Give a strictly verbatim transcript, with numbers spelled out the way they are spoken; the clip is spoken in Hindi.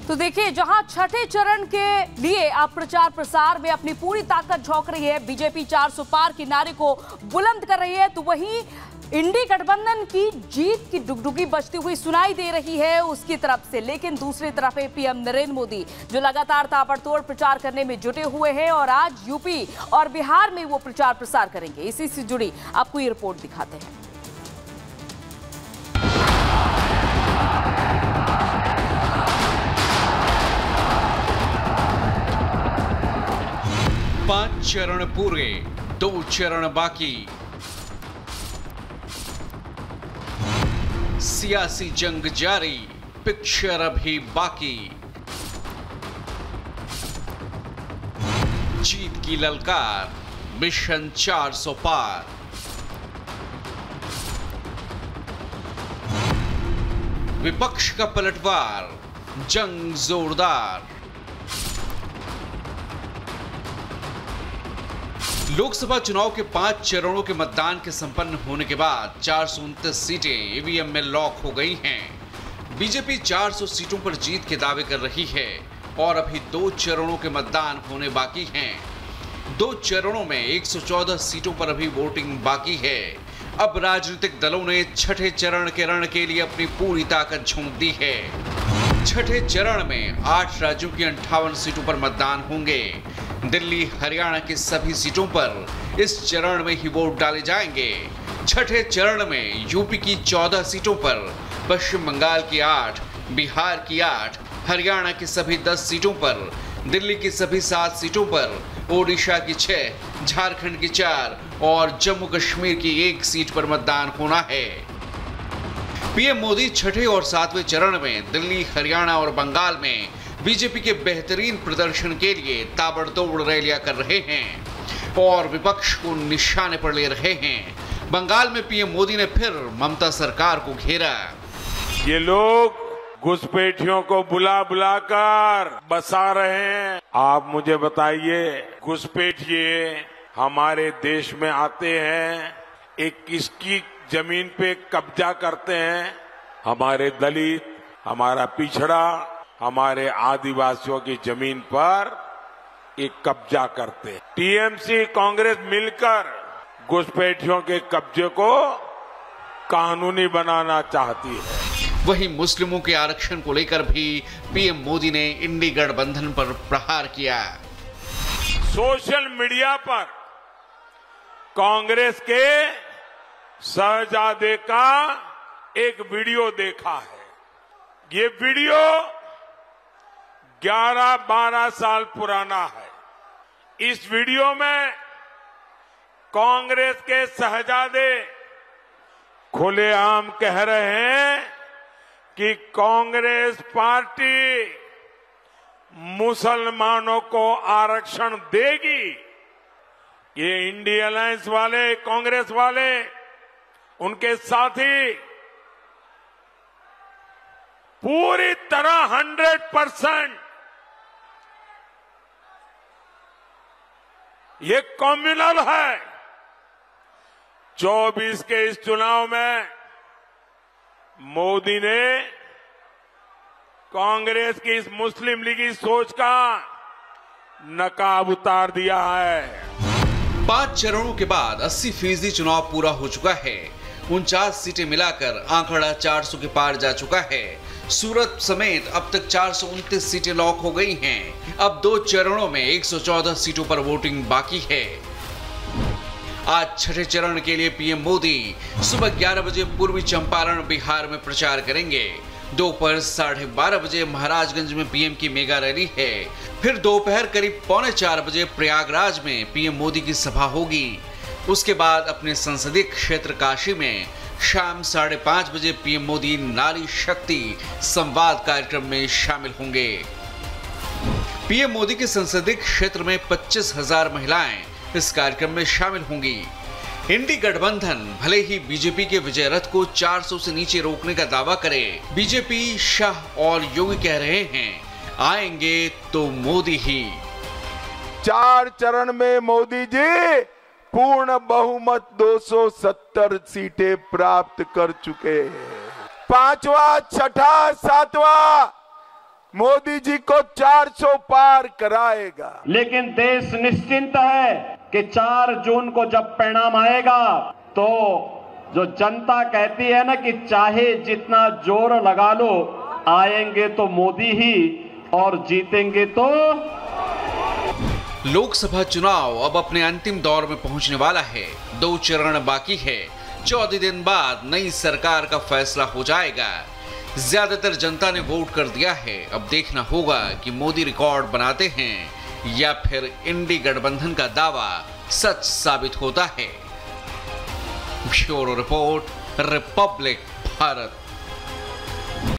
तो देखिए, जहां छठे चरण के लिए अब प्रचार प्रसार में अपनी पूरी ताकत झोंक रही है बीजेपी, चार सौ पार के नारे को बुलंद कर रही है, तो वहीं इंडी गठबंधन की जीत की डुगडुगी बजती हुई सुनाई दे रही है उसकी तरफ से। लेकिन दूसरी तरफ पीएम नरेंद्र मोदी जो लगातार ताबड़तोड़ प्रचार करने में जुटे हुए हैं और आज यूपी और बिहार में वो प्रचार प्रसार करेंगे। इसी से जुड़ी आपको ये रिपोर्ट दिखाते हैं। पांच चरण पूरे, दो चरण बाकी। सियासी जंग जारी, पिक्चर अभी बाकी। जीत की ललकार, मिशन चार सौ पार। विपक्ष का पलटवार, जंग जोरदार। लोकसभा चुनाव के पांच चरणों के मतदान के संपन्न होने के बाद चार सौ उनतीस सीटें ईवीएम में लॉक हो गई हैं। बीजेपी चार सौ सीटों पर जीत के दावे कर रही है और अभी दो चरणों के मतदान होने बाकी हैं। दो चरणों में एक सौ चौदह सीटों पर अभी वोटिंग बाकी है। अब राजनीतिक दलों ने छठे चरण के रण के लिए अपनी पूरी ताकत झोंक दी है। छठे चरण में आठ राज्यों की अंठावन सीटों पर मतदान होंगे। दिल्ली, हरियाणा की सभी सीटों पर इस चरण में ही वोट डाले जाएंगे। छठे चरण में यूपी की चौदह सीटों पर, पश्चिम बंगाल की आठ, बिहार की आठ, हरियाणा की सभी दस सीटों पर, दिल्ली की सभी सात सीटों पर, ओडिशा की छह, झारखंड की चार और जम्मू कश्मीर की एक सीट पर मतदान होना है। पीएम मोदी छठे और सातवें चरण में दिल्ली, हरियाणा और बंगाल में बीजेपी के बेहतरीन प्रदर्शन के लिए ताबड़तोड़ रैलियां कर रहे हैं और विपक्ष को निशाने पर ले रहे हैं। बंगाल में पीएम मोदी ने फिर ममता सरकार को घेरा। ये लोग घुसपैठियों को बुला बुलाकर बसा रहे हैं। आप मुझे बताइए, घुसपैठिए हमारे देश में आते हैं, एक किसकी जमीन पे कब्जा करते हैं? हमारे दलित, हमारा पिछड़ा, हमारे आदिवासियों की जमीन पर एक कब्जा करते हैं। टीएमसी, कांग्रेस मिलकर घुसपैठियों के कब्जे को कानूनी बनाना चाहती है। वहीं मुस्लिमों के आरक्षण को लेकर भी पीएम मोदी ने इंडी गठबंधन पर प्रहार किया। सोशल मीडिया पर कांग्रेस के शहजादे का एक वीडियो देखा है। ये वीडियो ग्यारह बारह साल पुराना है। इस वीडियो में कांग्रेस के शहजादे खुलेआम कह रहे हैं कि कांग्रेस पार्टी मुसलमानों को आरक्षण देगी। ये इंडिया अलायंस वाले, कांग्रेस वाले, उनके साथी पूरी तरह हंड्रेड परसेंट ये कम्युनल है। चौबीस के इस चुनाव में मोदी ने कांग्रेस की इस मुस्लिम लीगी सोच का नकाब उतार दिया है। पांच चरणों के बाद अस्सी फीसदी चुनाव पूरा हो चुका है। उनचास सीटें मिलाकर आंकड़ा चार सौ के पार जा चुका है। सूरत समेत अब तक चार सौ उनतीस सीटें लॉक हो गई हैं। अब दो चरणों में एक सौ चौदह सीटों पर वोटिंग बाकी है। आज छठे चरण के लिए पीएम मोदी सुबह ग्यारह बजे पूर्वी चंपारण, बिहार में प्रचार करेंगे। दोपहर साढ़े बारह बजे महाराजगंज में पीएम की मेगा रैली है। फिर दोपहर करीब पौने चार बजे प्रयागराज में पीएम मोदी की सभा होगी। उसके बाद अपने संसदीय क्षेत्र काशी में शाम साढ़े पांच बजे पीएम मोदी नारी शक्ति संवाद कार्यक्रम में शामिल होंगे। पीएम मोदी के संसदीय क्षेत्र में पच्चीस हजार महिलाएं इस कार्यक्रम में शामिल होंगी। इंडी गठबंधन भले ही बीजेपी के विजय रथ को चार सौ से नीचे रोकने का दावा करे, बीजेपी, शाह और योगी कह रहे हैं आएंगे तो मोदी ही। चार चरण में मोदी जी पूर्ण बहुमत दो सौ सत्तर सीटें प्राप्त कर चुके हैं। पांचवा, छठा, सातवां मोदी जी को चार सौ पार कराएगा। लेकिन देश निश्चिंत है कि चार जून को जब परिणाम आएगा तो जो जनता कहती है ना कि चाहे जितना जोर लगा लो, आएंगे तो मोदी ही और जीतेंगे तो। लोकसभा चुनाव अब अपने अंतिम दौर में पहुंचने वाला है। दो चरण बाकी है। चौदह दिन बाद नई सरकार का फैसला हो जाएगा। ज्यादातर जनता ने वोट कर दिया है। अब देखना होगा कि मोदी रिकॉर्ड बनाते हैं या फिर इंडी गठबंधन का दावा सच साबित होता है। Bureau report, republic Bharat.